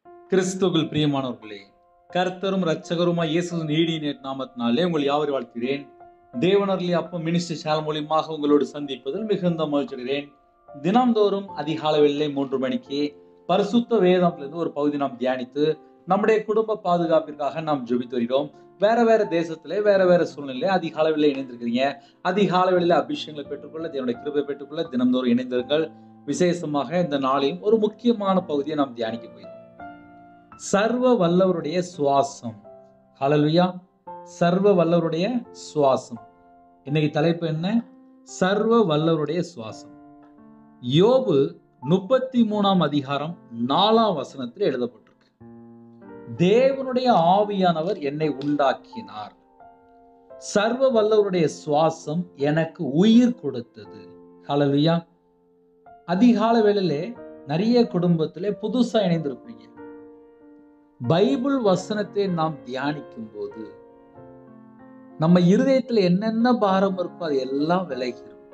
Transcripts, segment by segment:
கிறிஸ்துவுக்குள் பிரியமானவர்களே, கர்த்தரும் இரட்சகருமாய் இயேசுவின் ஈடிய நாமத்தினாலே உங்கள் யாவரையும் வாழ்த்துகிறேன். தேவனருளி அப்பம் மினிஸ்ட்ரி சேனல் மூலியமாக உங்களோடு சந்திப்பதில் மிகுந்த மகிழ்ச்சிகிறேன். தினம்தோறும் அதிகாலை வேளை 3 மணிக்கு பரிசுத்த வேதத்திலிருந்து ஒரு பகுதி நாம் தியானித்து நம்முடைய குடும்ப பாதுகாப்பிற்காக நாம் ஜெபித்து வருகிறோம். வேற தேசத்திலே வேற சூழ்நிலை அதிகாலை வேளை இணைந்திருக்கிறீங்க. அதிகாலை வேளையில அபிஷேகங்களை பெற்றுக்கொள்ள, தேவனுடைய கிருபை பெற்றுக்கொள்ள தினம்தோறும் இணைந்திருங்கள். விசேஷமாக இந்த நாளையும் ஒரு முக்கியமான பகுதியை நாம் தியானிக்க போகிறோம். சர்வ வல்லவருடைய சுவாசம். ஹல்லேலூயா. சர்வ வல்லவருடைய சுவாசம். இன்னைக்கு தலைப்பு என்ன? சர்வ வல்லவருடைய சுவாசம். யோபு 33 அதிகாரம் 4 வசனத்தில் எழுதப்பட்டிருக்கு. தேவனுடைய ஆவியானவர் என்னை உண்டாக்கினார். சர்வ வல்லவருடைய சுவாசம் எனக்கு உயிர் கொடுத்தது. ஹல்லேலூயா. அதிகால வேளையிலே நிறைய குடும்பத்திலே புதுசா இணைந்திருப்பீங்க. பைபிள் வசனத்தை நாம் தியானிக்கும் போது நம்ம இருதயத்துல என்னென்ன பாரம் இருக்கோ அது எல்லாம் விலகிடும்.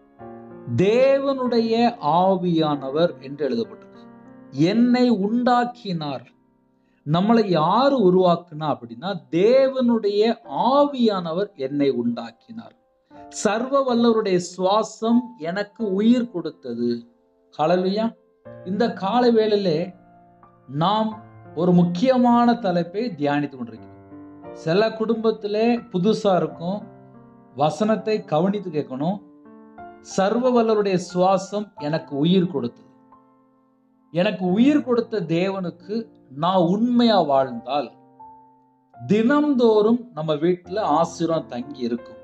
தேவனுடைய ஆவியானவர் என்று எழுதப்பட்டிருக்கு. என்னை உண்டாக்கினார். நம்மளை யாரு உருவாக்குனா அப்படின்னா தேவனுடைய ஆவியானவர் என்னை உண்டாக்கினார். சர்வ வல்லவருடைய சுவாசம் எனக்கு உயிர் கொடுத்தது. ஹல்லேலூயா. இந்த காலை வேளையிலே நாம் ஒரு முக்கியமான தலைப்பை தியானித்து கொண்டிருக்கிறோம். சில குடும்பத்திலே புதுசா இருக்கும், வசனத்தை கவனித்து கேட்கணும். சர்வ வல்லவருடைய சுவாசம் எனக்கு உயிர் கொடுத்தது. எனக்கு உயிர் கொடுத்த தேவனுக்கு நான் உண்மையா வாழ்ந்தால் தினம்தோறும் நம்ம வீட்டுல ஆசீர்வாதம் தங்கி இருக்கும்.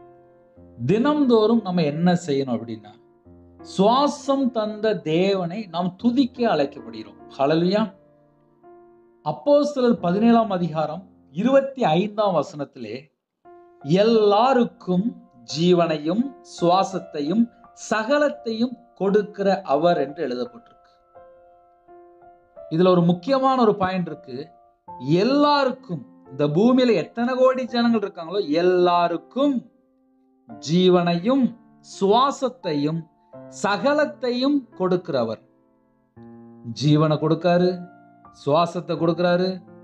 தினம்தோறும் நம்ம என்ன செய்யணும் அப்படின்னா, சுவாசம் தந்த தேவனை நாம் துதிக்க அழைக்கப்படுகிறோம். ஹல்லேலூயா. அப்போஸ்தலர் 17 அதிகாரம் 25 வசனத்திலே எல்லாருக்கும் ஜீவனையும் சுவாசத்தையும் சகலத்தையும் கொடுக்கிற அவர் என்று எழுதப்பட்டிருக்கு. இதுல ஒரு முக்கியமான ஒரு பாயிண்ட் இருக்கு. எல்லாருக்கும், இந்த பூமியில எத்தனை கோடி ஜனங்கள் இருக்காங்களோ எல்லாருக்கும் ஜீவனையும் சுவாசத்தையும் சகலத்தையும் கொடுக்கிறவர். ஜீவனை கொடுக்காரு, சுவாசத்தை கொடுக்கிறாரு,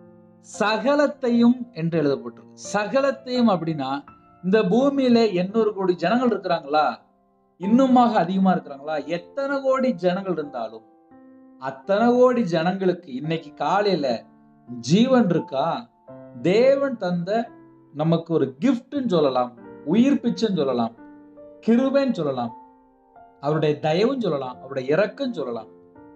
சகலத்தையும் என்று எழுதப்பட்டிருக்கு. சகலத்தையும் அப்படின்னா இந்த பூமியில 800 கோடி ஜனங்கள் இருக்கிறாங்களா, இன்னுமாக அதிகமா இருக்கிறாங்களா, எத்தனை கோடி ஜனங்கள் இருந்தாலும் அத்தனை கோடி ஜனங்களுக்கு இன்னைக்கு காலையில ஜீவன் இருக்கா? தேவன் தந்த நமக்கு ஒரு கிஃப்ட்ன்னு சொல்லலாம், உயிர் பிச்சைன்னு சொல்லலாம், கிருபைன்னு சொல்லலாம், அவருடைய தயவுன்னு சொல்லலாம், அவருடைய இரக்கம் சொல்லலாம்.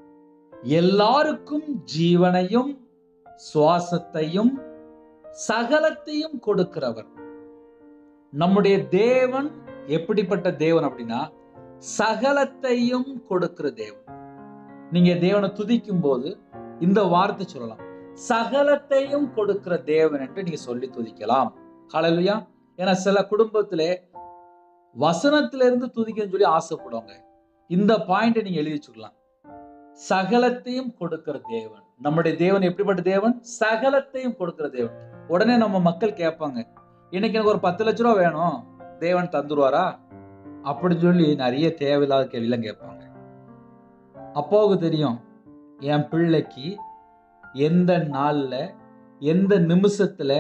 எல்லாருக்கும் ஜீவனையும் சுவாசத்தையும் சகலத்தையும் கொடுக்கிறவர். நம்முடைய தேவன் எப்படிப்பட்ட தேவன் அப்படின்னா சகலத்தையும் கொடுக்கிற தேவன். நீங்க தேவனை துதிக்கும் போது இந்த வார்த்தை சொல்லலாம், சகலத்தையும் கொடுக்கிற தேவன் என்று நீங்க சொல்லி துதிக்கலாம். ஹல்லேலூயா. ஏன்னா சில குடும்பத்திலே வசனத்திலிருந்து துதிக்கன்னு சொல்லி ஆசைப்படுவாங்க. இந்த பாயிண்டை நீங்க எழுதி வச்சுக்கலாம். சகலத்தையும் கொடுக்கிற தேவன். நம்முடைய தேவன் எப்படிப்பட்ட தேவன்? சகலத்தையும் கொடுக்கிற தேவன். உடனே நம்ம மக்கள் கேட்பாங்க, இன்னைக்கு எனக்கு ஒரு 10 லட்ச ரூபா வேணும், தேவன் தந்துருவாரா அப்படின்னு சொல்லி நிறைய தேவையில்லாத கேள்வியெல்லாம் கேட்பாங்க. அப்பாவுக்கு தெரியும் என் பிள்ளைக்கு எந்த நாள்ல எந்த நிமிஷத்துல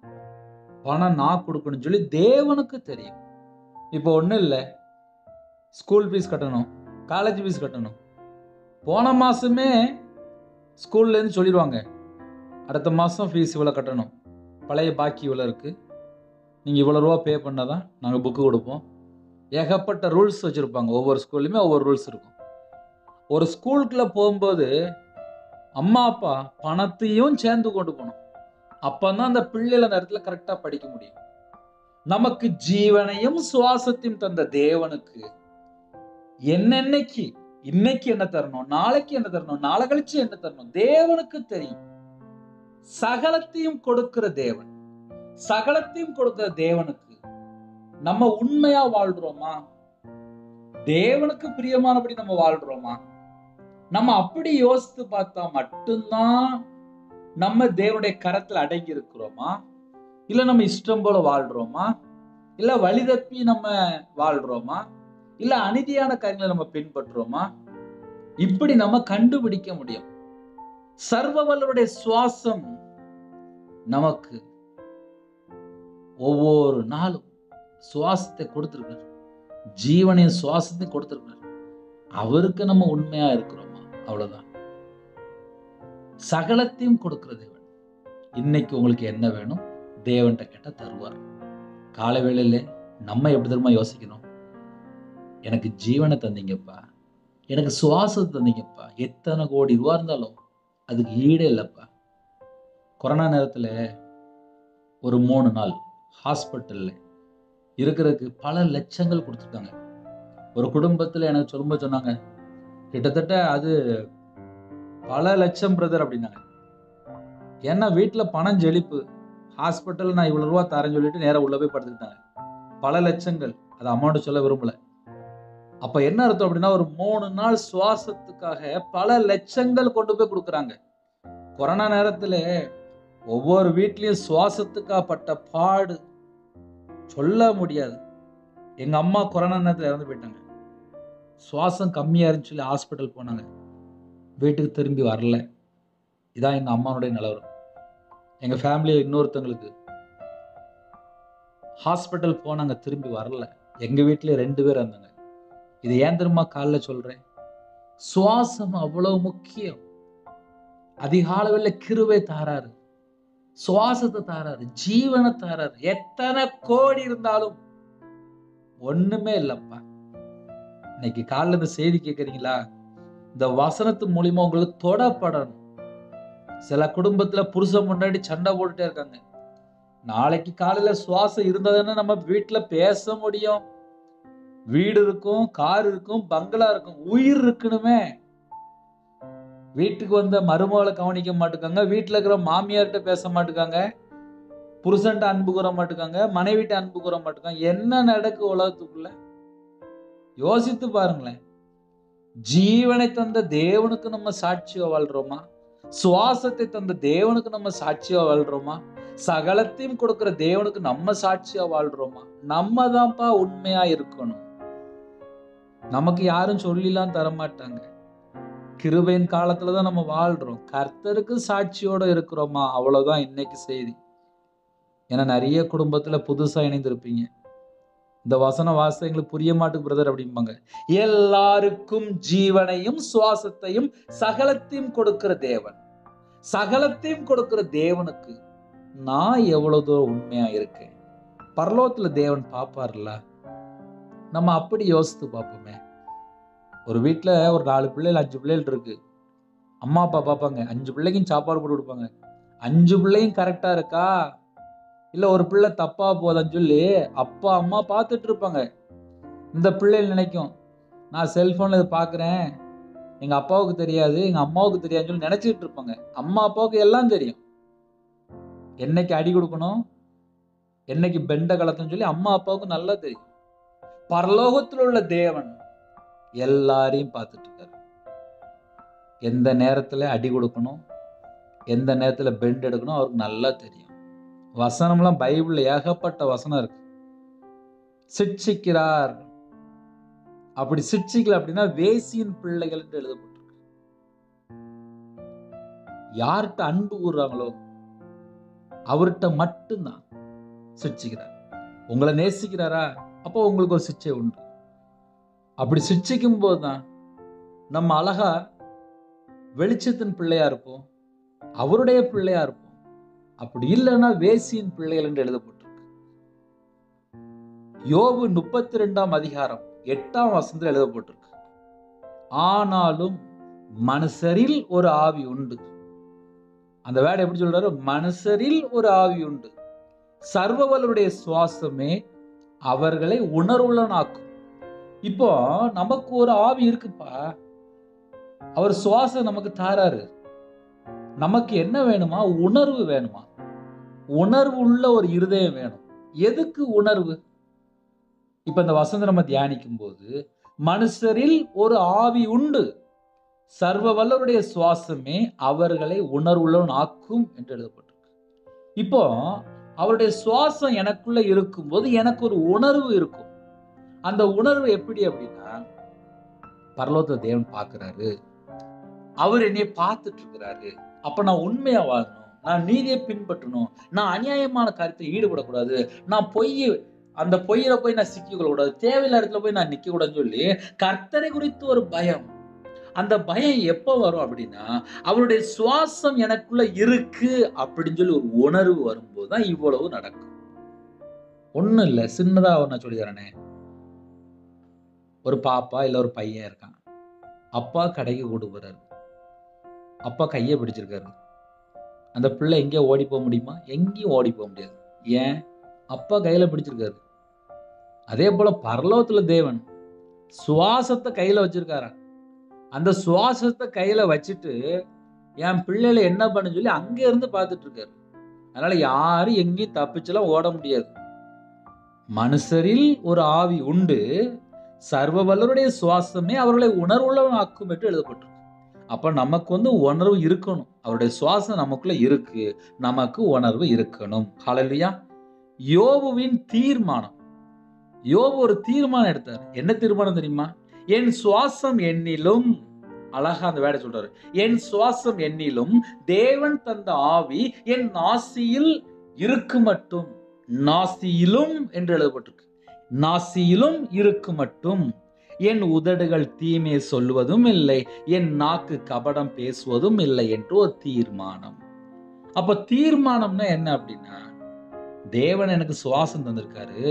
பணம் நான் கொடுக்கணும்னு சொல்லி தேவனுக்கு தெரியும். இப்போ ஒன்றும் இல்லை, ஸ்கூல் ஃபீஸ் கட்டணும், காலேஜ் ஃபீஸ் கட்டணும். போன மாசமே ஸ்கூல்ல இருந்து சொல்லிடுவாங்க, அடுத்த மாசம் ஃபீஸ் இவ்வளோ கட்டணும், பழைய பாக்கி இவ்வளோ இருக்கு, நீங்க இவ்வளோ ரூபா பே பண்ணாதான் நாங்கள் புக்கு கொடுப்போம். ஏகப்பட்ட ரூல்ஸ் வச்சிருப்பாங்க. ஒவ்வொரு ஸ்கூல்லையுமே ஒவ்வொரு ரூல்ஸ் இருக்கும். ஒரு ஸ்கூலுக்குள்ள போகும்போது அம்மா அப்பா பணத்தையும் சேர்ந்து கொண்டு போகணும். அப்பதான் அந்த பிள்ளைகள் அந்த இடத்துல கரெக்டா படிக்க முடியும். நமக்கு ஜீவனையும் சுவாசத்தையும் தந்த தேவனுக்கு என்னென்னைக்கு இன்னைக்கு என்ன தரணும், நாளைக்கு என்ன தரணும், நாளை கழிச்சு என்ன தரணும், தேவனுக்கு தெரியும். சகலத்தையும் கொடுக்கிற தேவன். சகலத்தையும் கொடுக்கிற தேவனுக்கு நம்ம உண்மையா வாழ்றோமா? தேவனுக்கு பிரியமானபடி நம்ம வாழ்றோமா? நம்ம அப்படி யோசித்து பார்த்தா மட்டும்தான் நம்ம தேவனுடைய கரத்துல அடங்கி இருக்கிறோமா? இல்ல நம்ம இஷ்டம் போல வாழ்றோமா? இல்ல வழி தப்பி நம்ம வாழ்றோமா? இல்ல அநீதியான காரியங்களை நம்ம பின்பற்றுறோமா? இப்படி நம்ம கண்டுபிடிக்க முடியும். சர்வவல்லவருடைய சுவாசம் நமக்கு ஒவ்வொரு நாளும் சுவாசத்தை கொடுத்திருக்கார், ஜீவனையும் சுவாசத்தையும் கொடுத்திருக்கார். அவருக்கு நம்ம உண்மையா இருக்கிறோமா? அவ்வளவுதான். சகலத்தையும் கொடுக்கிற தேவன். இன்னைக்கு உங்களுக்கு என்ன வேணும்? தேவன்கிட்ட கேட்டா தருவார். காலை வேளையில நம்ம எப்படி தெரியுமா யோசிக்கணும்? எனக்கு ஜீவனை தந்தீங்கப்பா, எனக்கு சுவாசத்தை தந்தீங்கப்பா. எத்தனை கோடி ரூபா இருந்தாலும் அதுக்கு ஈடே இல்லப்பா. கொரோனா நேரத்துல ஒரு 3 நாள் ஹாஸ்பிட்டல்ல இருக்கிறதுக்கு பல லட்சங்கள் கொடுத்துருக்காங்க. ஒரு குடும்பத்துல எனக்கு சொல்லும்போது சொன்னாங்க, கிட்டத்தட்ட அது பல லட்சம் பிரதர் அப்படின்னாங்க. ஏன்னா வீட்டுல பணம் ஜெலிப்பு, ஹாஸ்பிட்டல் நான் இவ்வளவு ரூபா தரேன்னு சொல்லிட்டு நேரம் உள்ள போய் படுத்துக்கிட்டாங்க. பல லட்சங்கள், அது அமௌண்ட் சொல்ல விரும்பல. அப்ப என்ன அர்த்தம் அப்படின்னா, ஒரு 3 நாள் சுவாசத்துக்காக பல லட்சங்கள் கொண்டு போய் கொடுக்குறாங்க. கொரோனா நேரத்துல ஒவ்வொரு வீட்லயும் சுவாசத்துக்காக பட்ட பாடு சொல்ல முடியாது. எங்க அம்மா கொரோனா நேரத்துல இறந்து போயிட்டாங்க. சுவாசம் கம்மியா இருந்துச்சு சொல்லி ஹாஸ்பிட்டல் போனாங்க, வீட்டுக்கு திரும்பி வரல. இதான் எங்க அம்மாவுடைய நிலவரம். எங்க ஃபேமிலியில இன்னொருத்தவங்களுக்கு ஹாஸ்பிட்டல் போனாங்க, திரும்பி வரல. எங்க வீட்டுல 2 பேர் இருந்தாங்க. இது ஏன் தெரியுமா காலைல சொல்றேன்? சுவாசம் அவ்வளவு முக்கியம். அதிகாலையில கிருபை தாராரு, சுவாசத்தை தாராரு, ஜீவனை தாராரு. எத்தனை கோடி இருந்தாலும் ஒண்ணுமே இல்லப்பா. இன்னைக்கு காலைல இந்த செய்தி கேட்கறீங்களா? இந்த வசனத்து மூலியமா உங்களுக்கு தொடப்படணும். சில குடும்பத்துல புருஷன் முன்னாடி சண்டை போட்டுட்டே இருக்காங்க. நாளைக்கு காலையில சுவாசம் இருந்ததுன்னா நம்ம வீட்டுல பேச முடியும். வீடு இருக்கும், கார் இருக்கும், பங்களா இருக்கும், உயிர் இருக்கணுமே. வீட்டுக்கு வந்த மருமகளை கவனிக்க மாட்டுக்காங்க, வீட்டுல இருக்கிற மாமியார்கிட்ட பேச மாட்டுக்காங்க, புருஷன்ட்ட அன்பு கூற மாட்டுக்காங்க, மனைவிட்ட அன்பு கூற மாட்டுக்காங்க. என்ன நடக்கு உலகத்துக்குள்ள? யோசித்து பாருங்களேன். ஜீவனை தந்த தேவனுக்கு நம்ம சாட்சியா வாழ்றோமா? சுவாசத்தை தந்த தேவனுக்கு நம்ம சாட்சியா வாழ்றோமா? சகலத்தையும் கொடுக்கிற தேவனுக்கு நம்ம சாட்சியா வாழ்றோமா? நம்ம தான்ப்பா உண்மையா இருக்கணும். நமக்கு யாரும் சொல்லிலாம் தரமாட்டாங்க. கிருபையின் காலத்துலதான் நம்ம வாழ்றோம். கர்த்தருக்கு சாட்சியோட இருக்கிறோமா? அவ்வளவுதான் இன்னைக்கு செய்தி. ஏன்னா நிறைய குடும்பத்துல புதுசா இணைந்திருப்பீங்க. இந்த வசன வாசம் எங்களுக்கு புரிய மாட்டுக்கு பிரதர் அப்படிம்பாங்க. எல்லாருக்கும் ஜீவனையும் சுவாசத்தையும் சகலத்தையும் கொடுக்கிற தேவன், சகலத்தையும் கொடுக்கிற தேவனுக்கு நான் எவ்வளவு தூரம் உண்மையா இருக்கேன்? பரலோகத்துல தேவன் பாப்பார்ல. நம்ம அப்படி யோசித்து பார்ப்போமே. ஒரு வீட்டுல ஒரு 4 பிள்ளைகள் 5 பிள்ளைகள் இருக்கு. அம்மா அப்பா பார்ப்பாங்க, 5 பிள்ளைக்கும் சாப்பாடு போட்டு கொடுப்பாங்க. 5 பிள்ளையும் கரெக்டா இருக்கா, இல்ல ஒரு பிள்ளை தப்பா போதான்னு சொல்லி அப்பா அம்மா பார்த்துட்டு இருப்பாங்க. இந்த பிள்ளைகள் நினைக்கும், நான் செல்போன்ல இதை பாக்குறேன், எங்க அப்பாவுக்கு தெரியாது, எங்க அம்மாவுக்கு தெரியாதுன்னு சொல்லி நினைச்சிட்டு இருப்பாங்க. அம்மா அப்பாவுக்கு எல்லாம் தெரியும். என்னைக்கு அடி கொடுக்கணும், என்னைக்கு பெண்ட கலத்தன்னு சொல்லி அம்மா அப்பாவுக்கு நல்லா தெரியும். பரலோகத்தில் உள்ள தேவன் எல்லாரையும் பார்த்துட்டு இருக்காரு. எந்த நேரத்துல அடி கொடுக்கணும், எந்த நேரத்துல பெண்ட் எடுக்கணும் அவருக்கு நல்லா தெரியும். வசனம்லாம் பைபிள்ல ஏகப்பட்ட வசனம் இருக்கு. சிட்சிக்கிறார், அப்படி சிட்சிக்கல அப்படின்னா வேசியின் பிள்ளைகள் என்று எழுதப்பட்டிருக்கு. யார்கிட்ட அன்பு கூறுறாங்களோ அவர்கிட்ட மட்டும்தான் சிட்சிக்கிறார். உங்களை நேசிக்கிறாரா, அப்போ உங்களுக்கு ஒரு சிட்சை உண்டு. அப்படி சிட்சிக்கும் போதுதான் நம்ம அழகா வெளிச்சத்தின் பிள்ளையா இருப்போம், அவருடைய பிள்ளையா இருப்போம். அப்படி இல்லைன்னா வேசியின் பிள்ளைகள் என்று எழுதப்பட்டிருக்கு. யோபு 32ஆம் அதிகாரம் 8ஆம் வசனத்தில் எழுதப்பட்டிருக்கு. ஆனாலும் மனுஷரில் ஒரு ஆவி உண்டு. அந்த வேர்ட் எப்படி சொல்றாரு? மனுஷரில் ஒரு ஆவி உண்டு, சர்வவல்லவருடைய சுவாசமே அவர்களை உணர்வுள்ளனாக்கும். இப்போ நமக்கு ஒரு ஆவி இருக்குப்பா, அவர் சுவாசம் நமக்கு தாராரு. நமக்கு என்ன வேணுமா? உணர்வு வேணுமா? உணர்வு உள்ள ஒரு இருதயம் வேணும். எதுக்கு உணர்வு? இப்ப இந்த வசனத்தை நம்ம தியானிக்கும் போது, மனுஷரில் ஒரு ஆவி உண்டு, சர்வ வல்லவருடைய சுவாசமே அவர்களை உணர்வுள்ளவன் ஆக்கும் என்று எழுதப்பட்டிருக்கு. இப்போ அவருடைய சுவாசம் எனக்குள்ள இருக்கும்போது எனக்கு ஒரு உணர்வு இருக்கும். அந்த உணர்வு எப்படி அப்படின்னா, பரலோகத்துல தேவன் பார்க்கிறாரு, அவர் என்னைய பார்த்துட்டு இருக்கிறாரு. அப்ப நான் உண்மையா வாழணும், நான் நீதியை பின்பற்றணும், நான் அநியாயமான காரியத்தில் ஈடுபடக்கூடாது, நான் அந்த பொய்யில போய் நான் சிக்கிக் கொள்ளக்கூடாது, தேவையில்லாத இடத்துல போய் நான் நிக்க கூடாதுன்னு சொல்லி கர்த்தரை குறித்து ஒரு பயம். அந்த பயம் எப்ப வரும் அப்படின்னா, அவருடைய சுவாசம் எனக்குள்ள இருக்கு அப்படின்னு சொல்லி ஒரு உணர்வு வரும்போதுதான் இவ்வளவு நடக்கும். ஒண்ணும் இல்ல, சின்னதா நான் சொல்லி தரேனே. ஒரு பாப்பா இல்ல ஒரு பையன் இருக்கான். அப்பா கடைக்கு கூட்டு போறாரு. அப்பா கையை பிடிச்சிருக்காரு. அந்த பிள்ளை எங்கேயோ ஓடி போக முடியுமா? எங்கேயும் ஓடி போக முடியாது. ஏன்? அப்பா கையில பிடிச்சிருக்காரு. அதே போல பரலோகத்துல தேவன் சுவாசத்தை கையில வச்சிருக்காரா. அந்த சுவாசத்தை கையில வச்சுட்டு என் பிள்ளைகளை என்ன பண்ண சொல்லி அங்க இருந்து பார்த்துட்டு இருக்காரு. அதனால யாரும் எங்கேயும் தப்பிச்செல்லாம் ஓட முடியாது. மனுஷரில் ஒரு ஆவி உண்டு, சர்வ வல்லவருடைய சுவாசமே அவர்களை உணர்வுள்ளவனாக்கும் என்று எழுதப்பட்டிருக்கு. அப்ப நமக்கு உணர்வு இருக்கணும். அவருடைய சுவாசம் நமக்குள்ள இருக்கு, நமக்கு உணர்வு இருக்கணும். ஹல்லேலூயா. யோபுவின் தீர்மானம். யோபு ஒரு தீர்மானம் எடுத்தார். என்ன தீர்மானம் தெரியுமா? என் சுவாசம் என்னிலும், அழகா அந்த வேடை சொல்றாரு, என் சுவாசம் என்னிலும் தேவன் தந்த ஆவி என் நாசியில் இருக்கு மட்டும். நாசியிலும் என்று எழுதப்பட்டிருக்கு. நாசியிலும் இருக்கு மட்டும். என் உதடுகள் தீமை சொல்லுவதும் இல்லை, என் நாக்கு கபடம் பேசுவதும் இல்லை என்று ஒரு தீர்மானம். அப்ப தீர்மானம்னா என்ன அப்படின்னா, தேவன் எனக்கு சுவாசம் தந்திருக்காரு,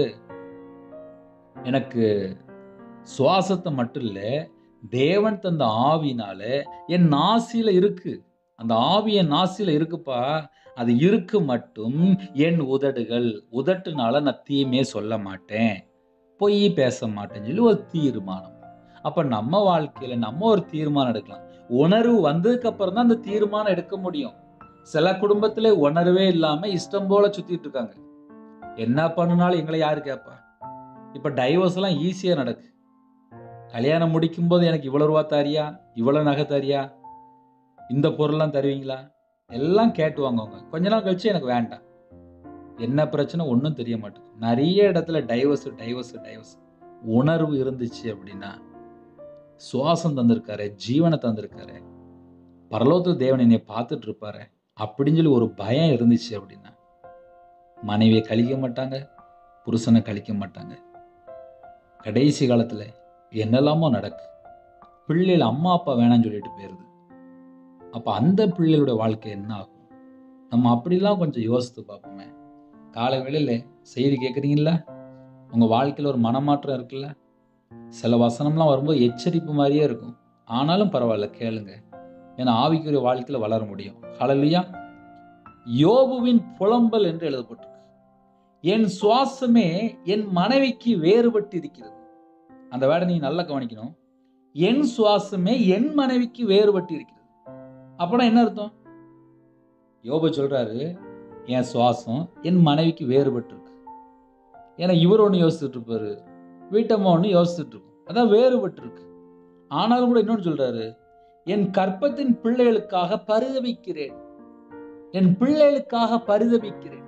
எனக்கு சுவாசத்தை மட்டும் இல்ல, தேவன் தந்த ஆவினால என் நாசியில இருக்கு, அந்த ஆவி என் நாசியில இருக்குப்பா, அது இருக்கு மட்டும். என் உதட்டுனால நான் தீமையே சொல்ல மாட்டேன், பொய் பேச மாட்டேன்னு சொல்லி ஒரு தீர்மானம். அப்ப நம்ம வாழ்க்கையில நம்ம ஒரு தீர்மானம் எடுக்கலாம். உணர்வு வந்ததுக்கு அப்புறம் தான் அந்த தீர்மானம் எடுக்க முடியும். சில குடும்பத்திலே உணர்வே இல்லாம இஷ்டம் போல சுத்திட்டு இருக்காங்க. என்ன பண்ணுனாலும் எங்களை யாரு கேட்பா? இப்ப டைவர்ஸ் எல்லாம் ஈஸியா நடக்கு. கல்யாணம் முடிக்கும் போது எனக்கு இவ்வளவு ரூபா தாரியா, இவ்வளவு நகை தாரியா, இந்த பொருள்லாம் தருவீங்களா, எல்லாம் கேட்டுவாங்க. அவங்க கொஞ்ச நாள் கழிச்சு எனக்கு வேண்டாம். என்ன பிரச்சனை ஒன்றும் தெரிய மாட்டேங்குது. நிறைய இடத்துல டைவர்ஸ். உணர்வு இருந்துச்சு அப்படின்னா, சுவாசம் தந்திருக்காரு, ஜீவனை தந்திருக்காரு, பரலோகத்து தேவன் என்னை பார்த்துட்டு இருப்பாரு அப்படின்னு சொல்லி ஒரு பயம் இருந்துச்சு அப்படின்னா, மனைவியை கழிக்க மாட்டாங்க, புருஷனை கழிக்க மாட்டாங்க. கடைசி காலத்துல என்னெல்லாமோ நடக்கு. பிள்ளைகள் அம்மா அப்பா வேணாம்னு சொல்லிட்டு போயிருது. அப்ப அந்த பிள்ளைகளோட வாழ்க்கை என்ன ஆகும்? நம்ம அப்படிலாம் கொஞ்சம் யோசித்து பார்ப்போமே. காலை வேளையில செய்தி கேட்குறீங்களா? உங்க வாழ்க்கையில ஒரு மனமாற்றம் இருக்குல்ல? சில வசனம்லாம் வரும்போது எச்சரிப்பு மாதிரியே இருக்கும். ஆனாலும் பரவாயில்ல, கேளுங்க. ஏன்னா ஆவிக்குரிய வாழ்க்கையில வளர முடியும். ஹல்லேலூயா. யோபுவின் புலம்பல் என்று எழுதப்பட்டிருக்கு. என் சுவாசமே என் மனைவிக்கு வேறுபட்டு இருக்கிறது. அந்த வேர்டை நீங்க நல்லா கவனிக்கணும். என் சுவாசமே என் மனைவிக்கு வேறுபட்டு இருக்கிறது. அப்பனா என்ன அர்த்தம்? யோபு சொல்றாரு, என் சுவாசம் என் மனைவிக்கு வேறுபட்டு இருக்கு. ஏன்னா இவர் ஒன்று யோசிச்சுட்டு இருப்பாரு, வீட்டம்மா ஒன்று யோசிச்சுட்டு இருக்கும். அதான் வேறுபட்டு இருக்கு. ஆனாலும் கூட இன்னொன்று சொல்றாரு, என் கற்பத்தின் பிள்ளைகளுக்காக பரிதபிக்கிறேன், என் பிள்ளைகளுக்காக பரிதபிக்கிறேன்.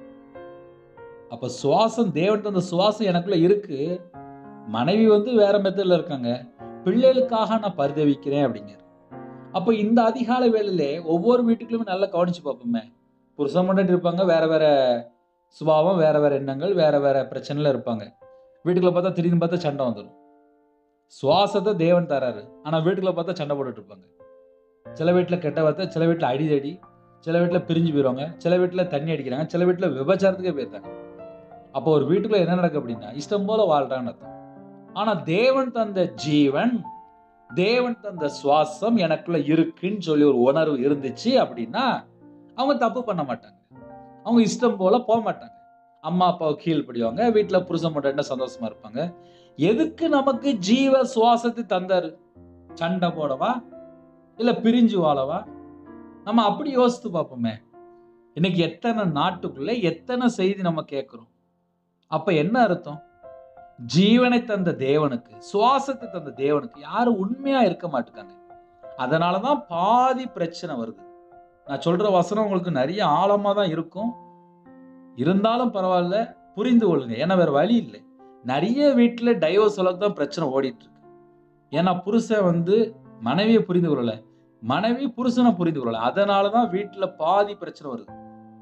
அப்ப சுவாசம், தேவன் தந்த சுவாசம் எனக்குள்ள இருக்கு, மனைவி வேற மெத்தட்ல இருக்காங்க, பிள்ளைகளுக்காக நான் பரிதவிக்கிறேன் அப்படிங்கிற. அப்ப இந்த அதிகாலை வேளையிலே ஒவ்வொரு வீட்டுக்குள்ளுமே நல்லா கவனிச்சு பார்ப்போமே. புருஷன் மட்டும் இருப்பாங்க, வேற வேற சுபாவம், வேற வேற எண்ணங்கள், வேற வேற பிரச்சனைல இருப்பாங்க. வீட்டுக்குள்ள பார்த்தா திடீர்னு பார்த்தா சண்டை வந்துடும். சுவாசத்தை தேவன் தராரு, ஆனா வீட்டுக்குள்ள பார்த்தா சண்டை போட்டுட்டு இருப்பாங்க. சில வீட்டுல கெட்ட வார்த்தை, சில வீட்டுல அடிதடி, சில வீட்டுல பிரிஞ்சு போயிடுவாங்க, சில வீட்டுல தண்ணி அடிக்கிறாங்க, சில வீட்டுல விபச்சாரத்துக்கே போயிருக்காங்க. அப்போ ஒரு வீட்டுக்குள்ள என்ன நடக்கு அப்படின்னா, இஷ்டம் போல வாழ்றான்னு அர்த்தம். ஆனா தேவன் தந்த ஜீவன், தேவன் தந்த சுவாசம் எனக்குள்ள இருக்குன்னு சொல்லி ஒரு உணர்வு இருந்துச்சு அப்படின்னா, அவங்க தப்பு பண்ண மாட்டாங்க, அவங்க இஷ்டம் போல போக மாட்டாங்க. அம்மா அப்பாவை கீழ்படிவாங்க, வீட்டுல புருஷன் மட்டும் சந்தோஷமா இருப்பாங்க. எதுக்கு நமக்கு ஜீவ சுவாசத்தை தந்தாரு? சண்டை போடவா, இல்ல பிரிஞ்சு வாழவா? நம்ம அப்படி யோசித்து பார்ப்போமே. இன்னைக்கு எத்தனை நாட்டுக்குள்ள எத்தனை செய்தி நம்ம கேட்கிறோம். அப்ப என்ன அர்த்தம்? ஜீவனை தந்த தேவனுக்கு, சுவாசத்தை தந்த தேவனுக்கு யாரும் உண்மையா இருக்க மாட்டாங்க. அதனாலதான் பாதி பிரச்சனை வருது. நான் சொல்ற வசனம் உங்களுக்கு நிறைய ஆழமா தான் இருக்கும், இருந்தாலும் பரவாயில்ல, புரிந்து கொள்ளுங்க. ஏன்னா வேற வழி இல்லை. நிறைய வீட்டுல டைவர்ஸ் அளவுக்கு தான் பிரச்சனை ஓடிட்டு இருக்கு. ஏன்னா புருஷன் மனைவியை புரிந்து கொள்ளல, மனைவி புருஷனை புரிந்து கொள்ளல. அதனாலதான் வீட்டுல பாதி பிரச்சனை வருது.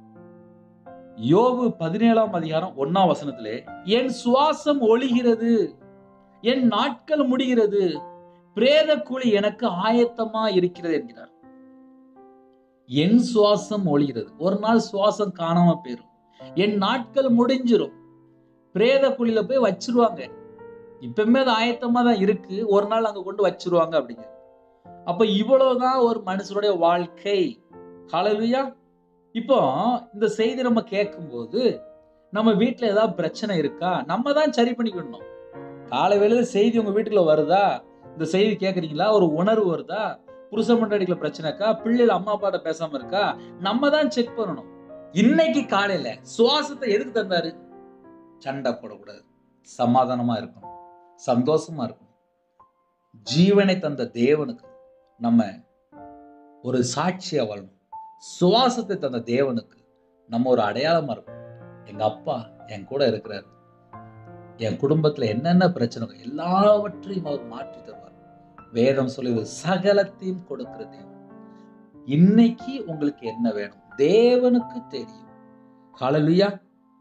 யோபு 17ஆம் அதிகாரம் 1ஆம் வசனத்திலே, என் சுவாசம் ஒழிகிறது, என் நாட்கள் முடிகிறது, பிரேத குழி எனக்கு ஆயத்தமா இருக்கிறது என்கிறார். என் சுவாசம் ஒழிகிறது. ஒரு நாள் சுவாசம் காணாம போயிரும். என் நாட்கள் முடிஞ்சிரும். பிரேத குழியில போய் வச்சிருவாங்க. இப்பவுமே அது ஆயத்தமா தான் இருக்கு. ஒரு நாள் அங்க கொண்டு வச்சிருவாங்க அப்படிங்க. அப்ப இவ்வளவுதான் ஒரு மனுஷனுடைய வாழ்க்கை. ஹல்லேலூயா. இப்போ இந்த செய்தி நம்ம கேட்கும்போது நம்ம வீட்டுல ஏதாவது பிரச்சனை இருக்கா, நம்ம தான் சரி பண்ணிக்கணும். காலை வேளையில செய்தி உங்க வீட்டுக்குள்ள வருதா, இந்த செய்தி கேக்குறீங்களா, ஒரு உணர்வு வருதா, புருஷன் பொண்டாட்டிக்குள்ள பிரச்சனைக்கா, பிள்ளைகள் அம்மா அப்பாட்ட பேசாம இருக்கா, நம்ம தான் செக் பண்ணணும். இன்னைக்கு காலையில சுவாசத்தை எதுக்கு தந்தாரு? சண்டை போடக்கூடாது, சமாதானமா இருக்கணும், சந்தோஷமா இருக்கணும். ஜீவனை தந்த தேவனுக்கு நம்ம ஒரு சாட்சியா வாழணும். சுவாசத்தை தந்த தேவனுக்கு நம்ம ஒரு அடையாளமா இருக்கணும். எங்க அப்பா என் கூட இருக்கிறார், என் குடும்பத்துல என்னென்ன பிரச்சனை எல்லாவற்றையும் அவர் மாற்றி தருவார். வேதம் சொல்லுது, சகலத்தையும் கொடுக்கிற தேவன். இன்னைக்கு உங்களுக்கு என்ன வேணும் தேவனுக்கு தெரியும். ஹல்லேலூயா.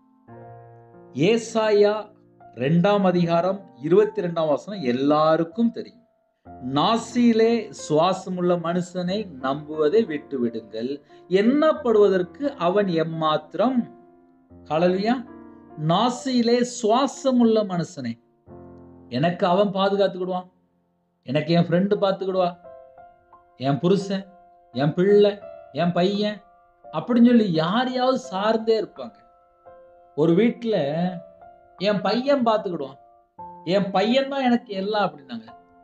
ஏசாயா 2ஆம் அதிகாரம் 22ஆம் வசனம் எல்லாருக்கும் தெரியும். நாசியிலே சுவாசமுள்ள மனுஷனை நம்புவதை விட்டு விடுங்கள், எண்ணப்படுவதற்கு அவன் எம்மாத்திரம். ஹல்லேலூயா. நாசியிலே சுவாசமுள்ள மனுஷனை எனக்கு அவன் பாதுகாத்துக்கிடுவான், எனக்கு என் ஃப்ரெண்டு பார்த்துக்கிடுவா, என் புருஷன், என் பிள்ளை, என் பையன் அப்படின்னு சொல்லி யாரையாவது சார்ந்தே இருப்பாங்க. ஒரு வீட்டுல என் பையன் பார்த்துக்கிடுவான், என் பையன் தான் எனக்கு எல்லாம் அப்படின்னாங்க.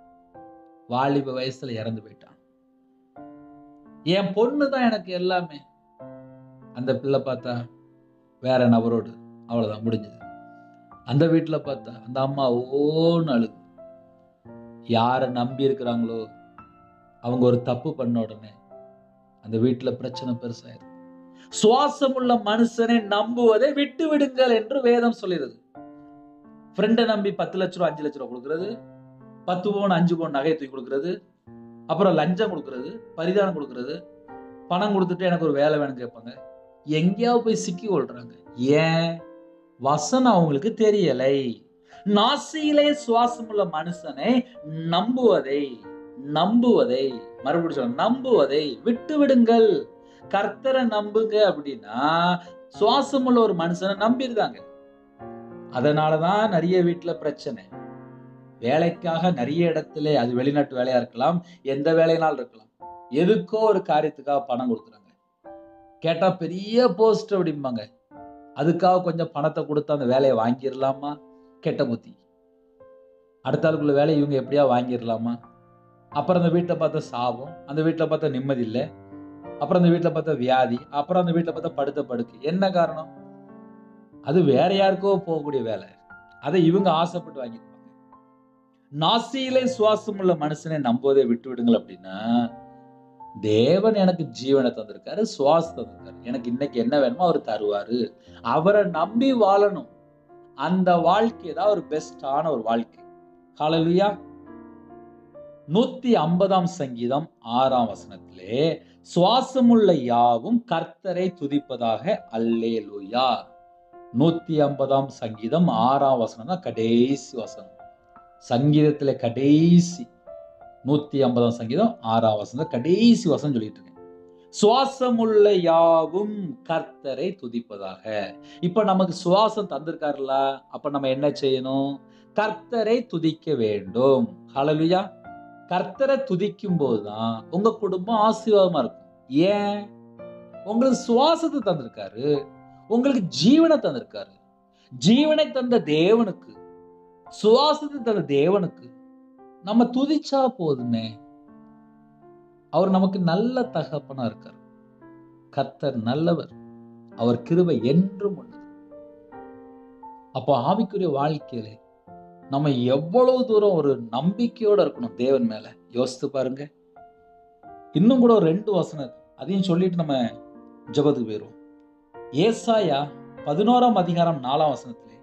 வாலிப வயசுல இறந்து போயிட்டான். என் பொண்ணு தான் எனக்கு எல்லாமே. அந்த பிள்ளை பார்த்தா வேற நபரோடு, அவ்வளவுதான் முடிஞ்சது. அந்த வீட்டுல பார்த்தா அந்த அம்மா ஓன்னு அழுது. யாரை நம்பி இருக்கிறாங்களோ அவங்க ஒரு தப்பு பண்ண உடனே அந்த வீட்டுல பிரச்சனை பெருசாயிருக்கு. சுவாசமுள்ள மனுஷனை நம்புவதை விட்டு விடுங்கள் என்று வேதம் சொல்லிடுது. ஃப்ரெண்டை நம்பி 10 லட்ச ரூபா 5 லட்ச ரூபா கொடுக்கறது, 10 பவுன் 5 பவுன் நகை தூக்கி கொடுக்கறது, அப்புறம் லஞ்சம் கொடுக்கறது, பரிதானம் கொடுக்கறது, பணம் கொடுத்துட்டு எனக்கு ஒரு வேலை வேணும்னு கேட்பாங்க. எங்கேயாவது போய் சிக்கி கொள்றாங்க. ஏன்? வசனம் அவங்களுக்கு தெரியலை. நாசியிலே சுவாசமுள்ள மனுஷனை நம்புவதை மறுபடியும் சொல்ல, நம்புவதை விட்டு விடுங்கள். கர்த்தரை நம்புங்க அப்படின்னா சுவாசமுள்ள ஒரு மனுஷனை நம்பிருந்தாங்க. அதனாலதான் நிறைய வீட்டுல பிரச்சனை. வேலைக்காக நிறைய இடத்துல, அது வெளிநாட்டு வேலையா இருக்கலாம், எந்த வேலையினாலும் இருக்கலாம், எதுக்கோ ஒரு காரியத்துக்காக பணம் கொடுக்குறாங்க. கேட்டா பெரிய போஸ்ட் அப்படிம்பாங்க. அதுக்காக கொஞ்சம் பணத்தை கொடுத்து அந்த வேலையை வாங்கிடலாமா? கெட்ட புத்தி. அடுத்த ஆளுக்குள்ள வேலையை இவங்க எப்படியா வாங்கிடலாமா? அப்புறம் அந்த வீட்டை பார்த்தா சாபம், அந்த வீட்டில் பார்த்தா நிம்மதி இல்லை, அப்புறம் அந்த வீட்டில் பார்த்தா வியாதி, அப்புறம் அந்த வீட்டில் பார்த்தா படுத்த படுக்கை. என்ன காரணம்? அது வேற யாருக்கோ போகக்கூடிய வேலை, அதை இவங்க ஆசைப்பட்டு வாங்கிருப்பாங்க. நாசியிலே சுவாசம் உள்ள மனுஷனை நம்புவதை விட்டு விடுங்கள் அப்படின்னா, தேவன் எனக்கு ஜீவனை தந்திருக்காரு, சுவாசம் தந்திருக்காரு, எனக்கு இன்னைக்கு என்ன வேணுமோ அவர் தருவாரு. அவரை நம்பி வாழணும். அந்த வாழ்க்கை தான் ஒரு பெஸ்டான ஒரு வாழ்க்கை. ஹல்லேலூயா. 150ஆம் சங்கீதம் 6ஆம் வசனத்திலே, சுவாசமுள்ள யாவும் கர்த்தரை துதிப்பதாக அல்லேலூயா. 150ஆம் சங்கீதம் 6ஆம் வசனம் தான் கடைசி வசனம். சங்கீதத்துல கடைசி 150ஆம் சங்கீதம் 6ஆம் வசனம் கடைசி வசனம் சொல்லிட்டு இருக்கேன். சுவாசமுள்ள யாவும் கர்த்தரை துதிப்பதாக. இப்ப நமக்கு சுவாசம் தந்திருக்காருல, அப்ப நம்ம என்ன செய்யணும்? கர்த்தரை துதிக்க வேண்டும். ஹல்லேலூயா. கர்த்தரை துதிக்கும் போதுதான் உங்க குடும்பம் ஆசீர்வாதமா இருக்கும். ஏன்? உங்களுக்கு சுவாசத்தை தந்திருக்காரு, உங்களுக்கு ஜீவனை தந்திருக்காரு. ஜீவனை தந்த தேவனுக்கு, சுவாசத்தை தந்த தேவனுக்கு நம்ம துதிச்சா போதுமே. அவர் நமக்கு நல்ல தகப்பனா இருக்கார். கர்த்தர் நல்லவர், அவர் கிருபை என்றும் உள்ளது. அப்போ ஆவிக்குரிய வாழ்க்கையில நம்ம எவ்வளவு தூரம் ஒரு நம்பிக்கையோட இருக்கணும் தேவன் மேல. யோசித்து பாருங்க. இன்னும் கூட ஒரு 2 வசனம் அதையும் சொல்லிட்டு நம்ம ஜெபத்துக்கு போயிடுவோம். ஏசாயா 11ஆம் அதிகாரம் 4ஆம் வசனத்திலே,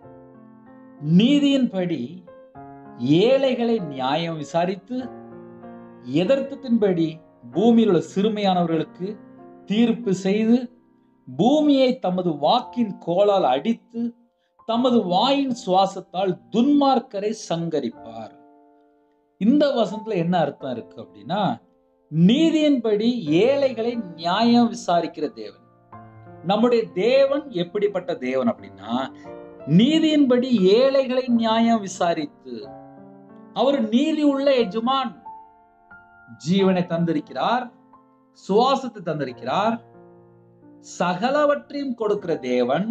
நீதியின்படி ஏழைகளை நியாயம் விசாரித்து எதர்த்தத்தின்படி பூமியில் உள்ள சிறுமையானவர்களுக்கு தீர்ப்பு செய்து பூமியை தமது வாக்கின் கோலால் அடித்து தமது வாயின் சுவாசத்தால் துன்மார்க்கரை சங்கரிப்பார். இந்த வசனத்துல என்ன அர்த்தம் இருக்கு அப்படின்னா, நீதியின்படி ஏழைகளை நியாயம் விசாரிக்கிற தேவன். நம்முடைய தேவன் எப்படிப்பட்ட தேவன் அப்படின்னா, நீதியின்படி ஏழைகளை நியாயம் விசாரித்து, அவர் நீதி உள்ள எஜமான். ஜீவனை தந்திருக்கிறார், சுவாசத்தை தந்திருக்கிறார், சகலவற்றையும் கொடுக்கிற தேவன்.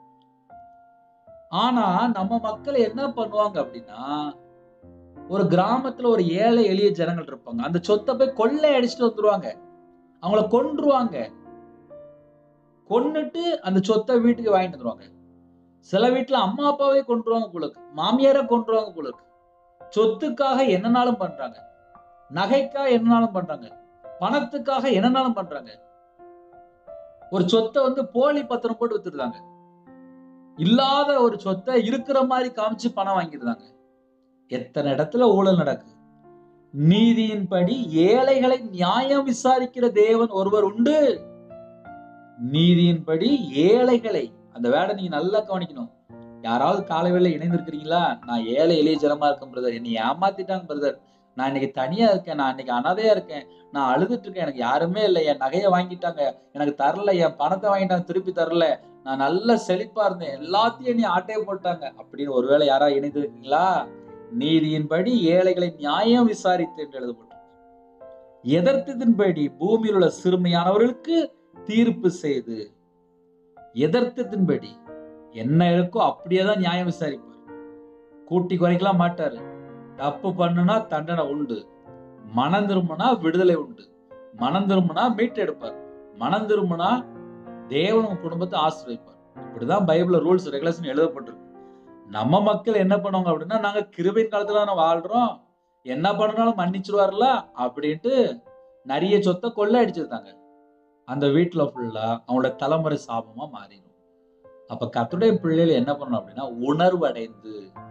ஆனா நம்ம மக்கள் என்ன பண்ணுவாங்க அப்படின்னா, ஒரு கிராமத்துல ஒரு ஏழை எளிய ஜனங்கள் இருப்பாங்க, அந்த சொத்தை போய் கொள்ளை அடிச்சுட்டு வந்துருவாங்க, அவங்கள கொன்றுவாங்க. கொன்னுட்டு அந்த சொத்தை வீட்டுக்கு வாங்கிட்டு வந்துருவாங்க. சில வீட்டுல அம்மா அப்பாவே கொன்றுவாங்க போலக்கு, மாமியார கொன்றுவாங்க போலக்கு. சொத்துக்காக என்னனாலும் பண்றாங்க, நகைக்காக என்னனாலும் பண்றாங்க, பணத்துக்காக என்னனாலும் பண்றாங்க. ஒரு சொத்தை போலி பத்திரம் போட்டு வித்துருந்தாங்க, இல்லாத ஒரு சொத்தை இருக்கிற மாதிரி காமிச்சு பணம் வாங்கிடுறாங்க. எத்தனை இடத்துல ஊழல் நடக்குது. நீதியின்படி ஏழைகளை நியாயம் விசாரிக்கிற தேவன் ஒருவர் உண்டு. நீதியின்படி ஏழைகளை, அந்த வேடை நீங்க நல்லா கவனிக்கணும். யாராவது காலை வேளை இணைந்திருக்கிறீங்களா? நான் ஏழை எளிய ஜனமா இருக்கேன் பிரதர், என்னை ஏமாத்திட்டாங்க பிரதர், நான் இன்னைக்கு தனியா இருக்கேன், நான் இன்னைக்கு அனாதையா இருக்கேன், நான் அழுதுட்டு இருக்கேன், எனக்கு யாருமே இல்லை, என் நகையை வாங்கிட்டாங்க, எனக்கு தரல, என் பணத்தை வாங்கிட்டாங்க, திருப்பி தரல, நான் நல்ல செழிப்பா இருந்தேன், எல்லாத்தையும் நீ ஆட்டையை போட்டாங்க அப்படின்னு ஒருவேளை யாராவது இணைந்திருக்கீங்களா? நீதியின்படி ஏழைகளை நியாயம் விசாரித்து என்று எழுதப்பட்டது. எதர்த்தத்தின்படி பூமியில் உள்ள சிறுமையானவர்களுக்கு தீர்ப்பு செய்து, எதர்த்தத்தின்படி என்ன இருக்கோ அப்படியேதான் நியாயம் விசாரிப்பார். கூட்டி குறைக்கலாம் மாட்டாரு. தப்பு பண்ணுனா தண்டனை உண்டு, மனம் திரும்பினா விடுதலை உண்டு, மனம் திரும்பினா மீட்டு எடுப்பார், மனம் திரும்பினா தேவன் குடும்பத்தை ஆசீர்வதிப்பார். இப்படிதான் பைபிள்ல ரூல்ஸ் ரெகுலேஷன் எழுதப்பட்டிருக்கு. நம்ம மக்கள் என்ன பண்ணுவாங்க அப்படின்னா, நாங்க கிருபையின் காலத்துல தானே வாழ்றோம், என்ன பண்ணாலும் மன்னிச்சிருவார்ல அப்படின்ட்டு நிறைய சொத்தை கொள்ளை அடிச்சிருந்தாங்க. அந்த வீட்டுல ஃபுல்லா அவங்களோட தலைமுறை சாபமா மாறிடும். அப்ப கர்த்தருடைய பிள்ளைகள் என்ன பண்ணணும் அப்படின்னா, உணர்வு அடைந்து,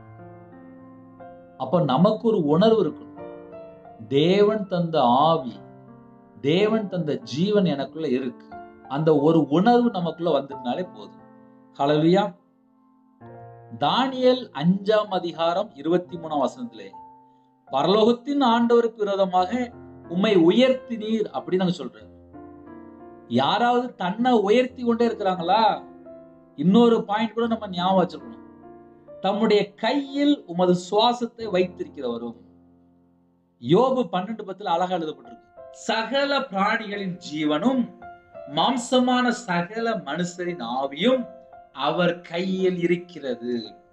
அப்ப நமக்கு ஒரு உணர்வு இருக்கணும். தேவன் தந்த ஆவி, தேவன் தந்த ஜீவன் எனக்குள்ள இருக்கு, அந்த ஒரு உணர்வு நமக்குள்ள வந்துட்டாலே போதும். ஹல்லேலூயா. தானியேல் 5ஆம் அதிகாரம் 23ஆம் வசனத்திலே, பரலோகத்தின் ஆண்டவருக்கு விரோதமாக உம்மை உயர்த்தினீர் அப்படின்னு நாங்க சொல்றோம். யாராவது தன்னை உயர்த்தி கொண்டே இருக்கிறாங்களா? இன்னொரு பாயிண்ட் கூட நம்ம ஞாபகம் வச்சுக்கணும். தம்முடைய கையில் உமது சுவாசத்தை வைத்திருக்கிறவரும். யோபு 12:10 அழகா எழுதப்பட்டிருக்கு, சகல பிராணிகளின் ஜீவனும் மாம்சமான சகல மனுஷரின் ஆவியும் அவர் கையில் இருக்கிறது.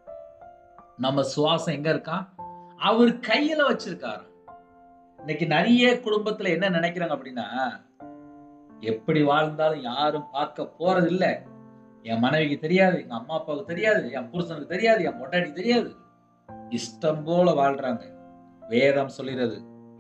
நம்ம சுவாசம் எங்க இருக்கா? அவர் கையில வச்சிருக்காரு. இன்னைக்கு நிறைய குடும்பத்துல என்ன நினைக்கிறாங்க அப்படின்னா, எப்படி வாழ்ந்தாலும் யாரும் பார்க்க போறது இல்ல, என் மனைவிக்கு தெரியாது, எங்க அம்மா அப்பாவுக்கு தெரியாது, என் புருஷனுக்கு தெரியாது, என் பொண்டாட்டிக்கு தெரியாது, இஷ்டம் போல வாழ்றாங்க. வேதம் சொல்கிறது,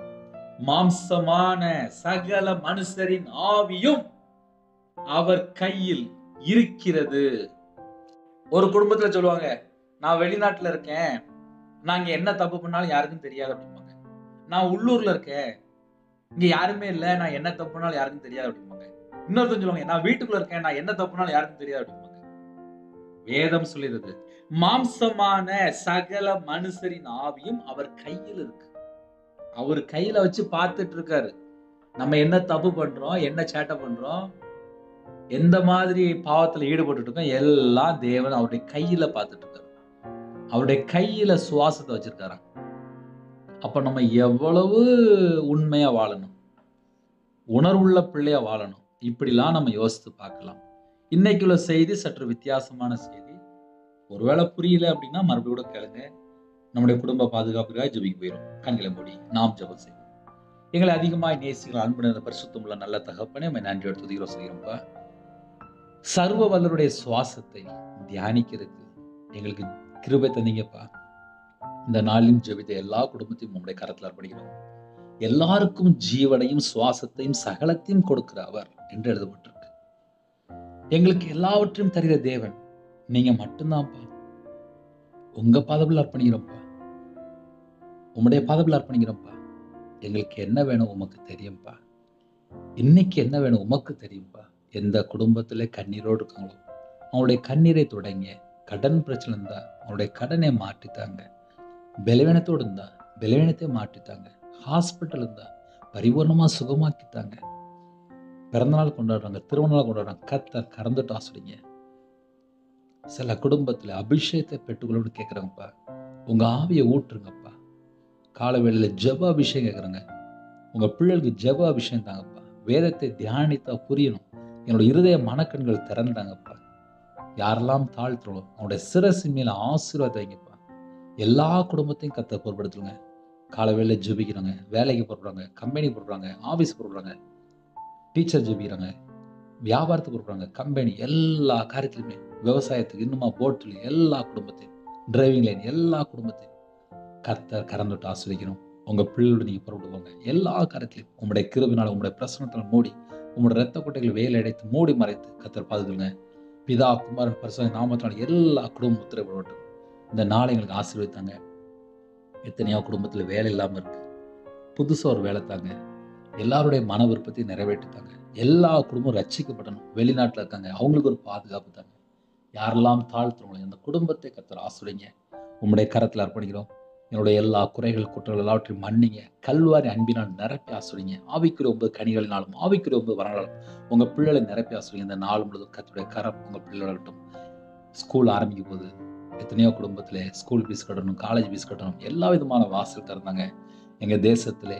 மாம்சமான சகல மனுஷரின் ஆவியும் அவர் கையில் இருக்கிறது. ஒரு குடும்பத்துல சொல்லுவாங்க, நான் வெளிநாட்டுல இருக்கேன், நாங்க என்ன தப்பு பண்ணாலும் யாருக்கும் தெரியாது அப்படிம்பாங்க. நான் உள்ளூர்ல இருக்கேன், இங்க யாருமே இல்ல, நான் என்ன தப்பு பண்ணாலும் யாருக்கும் தெரியாது அப்படிம்பாங்க. இன்னொருத்தர் சொல்லுவாங்க, நான் வீட்டுக்குள்ள இருக்கேன், நான் என்ன தப்பு பண்ணாலும் யாருக்கும் தெரியாது அப்படிம்பாங்க. வேதம் சொல்லுகிறது, மாம்சமான சகல மனுஷரின் ஆவியும் அவர் கையில் இருக்கு. அவர் கையில வச்சு பார்த்துட்டு இருக்காரு. நம்ம என்ன தப்பு பண்றோம், என்ன சேட்டை பண்றோம், எந்த மாதிரி பாவத்துல ஈடுபட்டு இருக்கோம், எல்லாம் தேவன் அவருடைய கையில பார்த்துட்டு இருக்காரு. அவருடைய கையில சுவாசத்தை வச்சிருக்காரு. அப்ப நம்ம எவ்வளவு உண்மையா வாழணும், உணர்வுள்ள பிள்ளையா வாழணும், இப்படிலாம் நம்ம யோசித்து பார்க்கலாம். இன்னைக்குள்ள செய்தி சற்று வித்தியாசமான செய்தி. ஒருவேளை புரியல அப்படின்னா மறுபடியும் கூட கேளுங்க. நம்முடைய குடும்ப பாதுகாப்புக்காக ஜெபிக்க போயிடும். கண்களை மூடி நாம் ஜெபம் செய்வோம். எங்களை அதிகமாய் நேசிக்கிற அன்பு நிறைந்த பரிசுத்தமுள்ள நல்ல தகப்பனே, உம்மை நன்றியோடு துதிக்கிறோம் செய்கிறோம்ப்பா. சர்வ வல்லவருடைய சுவாசத்தை தியானிக்கிறதுக்கு எங்களுக்கு கிருபை தந்தீங்கப்பா. இந்த நாளிலும் ஜெபித்த எல்லா குடும்பத்தையும் உங்களுடைய கரத்தில் அர்ப்பணிக்கிறோம். எல்லாருக்கும் ஜீவனையும் சுவாசத்தையும் சகலத்தையும் கொடுக்கிற அவர் என்று எழுதப்பட்டிருக்கு. எங்களுக்கு எல்லாவற்றையும் தருகிற தேவன் நீங்க மட்டும்தான்ப்பா. உங்க பாதத்தில் அர்ப்பணிக்கிறோம்ப்பா, உம்முடைய பாதத்தில் அர்ப்பணிக்கிறோம்ப்பா. எங்களுக்கு என்ன வேணும் உமக்கு தெரியும்ப்பா. இன்னைக்கு என்ன வேணும் உமக்கு தெரியும்பா. எந்த குடும்பத்துல கண்ணீரோடு இருக்காங்களோ அவங்களுடைய கண்ணீரை தொடங்க. கடன் பிரச்சனை இருந்தா அவங்களுடைய கடனை மாற்றித்தாங்க. பலவீனத்தோடு இருந்தா பலவீனத்தை மாற்றித்தாங்க. ஹாஸ்பிட்டல் இருந்தா பரிபூர்ணமா சுகமாக்கித்தாங்க. பிறந்தநாள் கொண்டாடுறாங்க, திருமணநாள் கொண்டாடுறாங்க, கர்த்தர் கறந்துட்டு ஆசிரிங்க. சில குடும்பத்துல அபிஷேகத்தை பெற்றுக்கொள்ளணும்னு கேட்குறாங்கப்பா. உங்க ஆவியை ஊற்றுங்கப்பா. கால வேளையில ஜெப அபிஷேகம் கேட்குறாங்க. உங்க பிள்ளைகளுக்கு ஜெப அபிஷேகம் தாங்கப்பா. வேதத்தை தியானித்தா புரியணும். என்னோட இருதய மனக்கண்கள் திறந்துட்டாங்கப்பா. யாரெல்லாம் தாழ்த்துறோம் அவனுடைய சிரசு மேல ஆசீர்வாதம் வைங்கப்பா. எல்லா குடும்பத்தையும் கர்த்தர் பொறுப்படுத்துங்க. காலவேளை ஜெபிக்கிறாங்க, வேலைக்கு போடுறாங்க, கம்பெனி போடுறாங்க, ஆஃபீஸ் போடுறாங்க, டீச்சர் ஜெபிக்கிறாங்க, வியாபாரத்துக்கு போடுறாங்க, கம்பெனி எல்லா காரியத்திலுமே, விவசாயத்துக்கு இன்னுமா போட்டில் எல்லா குடும்பத்தையும், டிரைவிங் லைன் எல்லா குடும்பத்தையும் கர்த்தர் கறந்துட்டு ஆஸ்வதிக்கணும். உங்க பிள்ளையோடு நீங்க புறப்படுவாங்க. எல்லா காரியத்திலையும் உங்களுடைய கிருபினால உங்களுடைய பிரசனத்தால் மூடி உங்களுடைய ரத்த கொட்டைகளை வேலை அடைத்து மூடி மறைத்து கர்த்தர் பாதுகாங்க. பிதா குமாரன் பரிசுத்த நாமத்தினால் எல்லா குடும்பம் உத்தரவிடட்டும். இந்த நாளை எங்களுக்கு ஆசீர்வதித்தாங்க. எத்தனையோ குடும்பத்தில் வேலை இல்லாமல் இருக்கு, புதுசாக ஒரு வேலை தாங்க. எல்லாருடைய மன விருப்பத்தையும் நிறைவேற்றித்தாங்க. எல்லா குடும்பம் ரட்சிக்கப்படணும். வெளிநாட்டில் இருக்காங்க, அவங்களுக்கு ஒரு பாதுகாப்பு தாங்க. யாரெல்லாம் தாழ்த்துறவங்களோ அந்த குடும்பத்தை கர்த்தர் ஆசீர்வதிங்க. உங்களுடைய கரத்தில் அர்ப்பணிக்கிறோம். என்னுடைய எல்லா குறைகள் குற்றங்கள் எல்லாவற்றையும் மன்னிங்க. கல்வாரி அன்பினால் நிரப்பி ஆசீர்வதிங்க. ஆவிக்குரிய 9 கனிகளினாலும் ஆவிக்குரிய 9 வரங்களாலும் உங்க பிள்ளைகளை நிரப்பி ஆசீர்வதிங்க. இந்த நாள் முழுவதும் கர்த்தருடைய கரம் உங்க பிள்ளைகளாகட்டும். ஸ்கூல் ஆரம்பிக்கும் போது எத்தனையோ குடும்பத்தில் ஸ்கூல் ஃபீஸ் கட்டணும், காலேஜ் ஃபீஸ் கட்டணும், எல்லா விதமான வாசல் திறந்தாங்க. எங்க தேசத்துல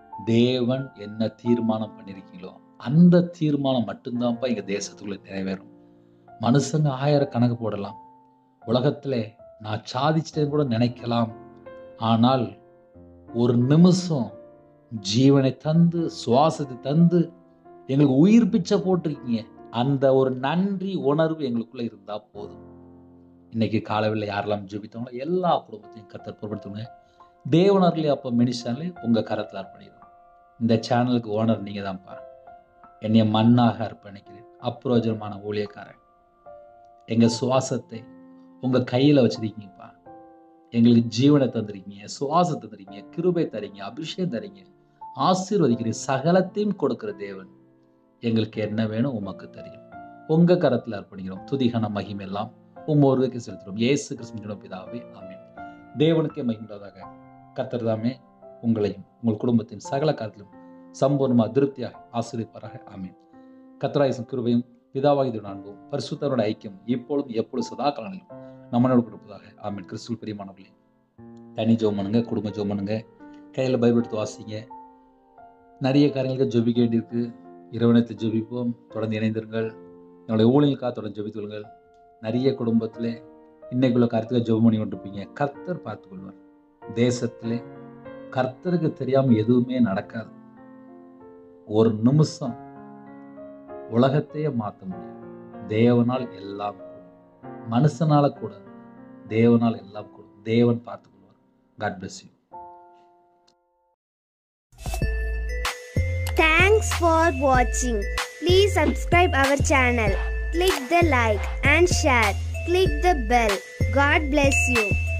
தேவன் என்ன தீர்மானம் பண்ணியிருக்கீங்களோ அந்த தீர்மானம் மட்டும்தான்ப்பா எங்க தேசத்துக்குள்ள நிறைவேறும். மனுஷங்க 1000 கணக்கு போடலாம், உலகத்துல நான் சாதிச்சிட்டேன்னு கூட நினைக்கலாம். ஆனால் ஒரு நிமிஷம் ஜீவனை தந்து சுவாசத்தை தந்து எங்களுக்கு உயிர் பிச்சை போட்டிருக்கீங்க. அந்த ஒரு நன்றி உணர்வு எங்களுக்குள்ள இருந்தா போதும். இன்னைக்கு காலவில் யாரெல்லாம் ஜெபித்தவங்களோ எல்லா குடும்பத்தையும் கர்த்தர் பொறுப்படுத்துங்க. தேவனர்லயே அப்போ மினிஸ்டர்ல உங்க கரத்தில் அர்ப்பணிக்கிறோம். இந்த சேனலுக்கு ஓனர் நீங்க தான்ப்பா. என்னைய மண்ணாக அர்ப்பணிக்கிறேன். அப்பிரோஜனமான ஊழியக்காரன். எங்க சுவாசத்தை உங்க கையில வச்சிருக்கீங்கப்பா. எங்களுக்கு ஜீவனை தந்திருக்கீங்க, சுவாசம் தந்திருக்கீங்க, கிருபை தரீங்க, அபிஷேகம் தரீங்க, ஆசீர்வதிக்கிறீங்க. சகலத்தையும் கொடுக்கிற தேவன். எங்களுக்கு என்ன வேணும் உமக்கு தெரியும். உங்க கரத்தில் அர்ப்பணிக்கிறோம். துதிகன மகிமை எல்லாம் ஒருவருக்கு செலுத்துறோம். இயேசு கிறிஸ்துவின் பிதாவே, ஆமென். தேவனுக்கே மகிமையாக கர்த்தர் தாமே உங்களையும் உங்கள் குடும்பத்தின் சகல காலத்திலும் சம்பூர்ணமா திருப்தியாக ஆசீர்வதிப்பாராக, ஆமென். கர்த்தராகிய கிருபையும் பிதாவாகிய அன்பும் பரிசுத்தரோட ஐக்கியம் இப்பொழுதும் எப்பொழுது சதா காலங்களிலும் நம்மளோட கொடுப்பதாக, ஆமென். கிறிஸ்துவில் பிரியமானவர்களே, தனி ஜெபம் பண்ணுங்க, குடும்ப ஜெபம் பண்ணுங்க, கையில் பைபிள் எடுத்து வாசிங்க. நிறைய காரியங்களுக்கு ஜெபிக்க வேண்டியிருக்கு. இரவணத்தை ஜெபிப்போம். தொடர்ந்து இணைந்திருங்கள். என்னுடைய ஊழியர்களுக்காக தொடர்ந்து ஜெபித்துள்ளுங்கள். நிறைய குடும்பத்தில் இன்னைக்குள்ள காரியத்துக்கு ஜெபம் பண்ணி கொண்டிருப்பீங்க. கர்த்தர் பார்த்துக்கொள்வார். தேசத்திலே கர்த்தருக்கு தெரியாம எதுவுமே நடக்காது. ஒரு நிமிஷம் உலகத்தையே மாற்ற முடியும். தேவனால் எல்லாம் கூடும். மனுஷனால கூட தேவனால் எல்லாம் கூடும். தேவன் பார்த்துக்கொள்வார். God bless you. Thanks for watching. Please subscribe our channel. Click the like and share. Click the bell. God bless you.